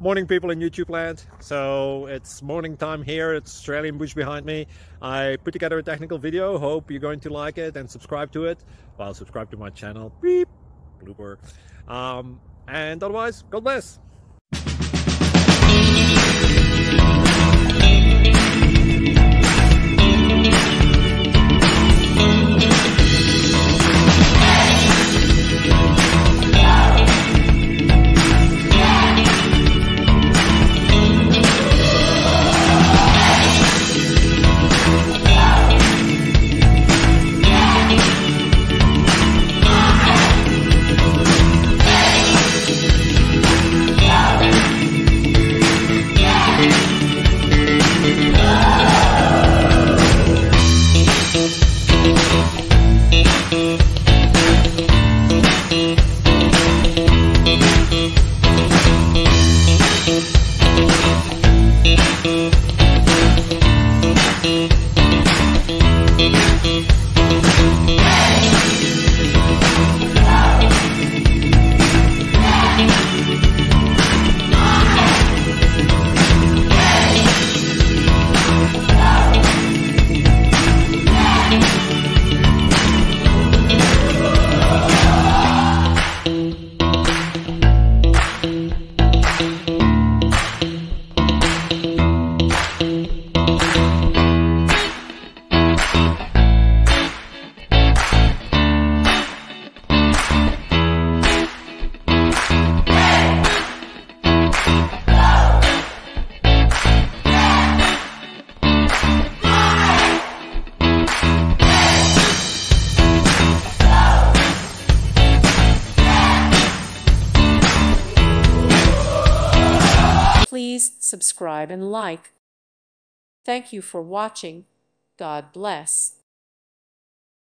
Morning, people in YouTube land. So it's morning time here. It's Australian bush behind me. I put together a technical video. Hope you're going to like it and subscribe to it. Well, subscribe to my channel. Beep. Blooper. And otherwise, God bless. Please subscribe and like. Thank you for watching. God bless.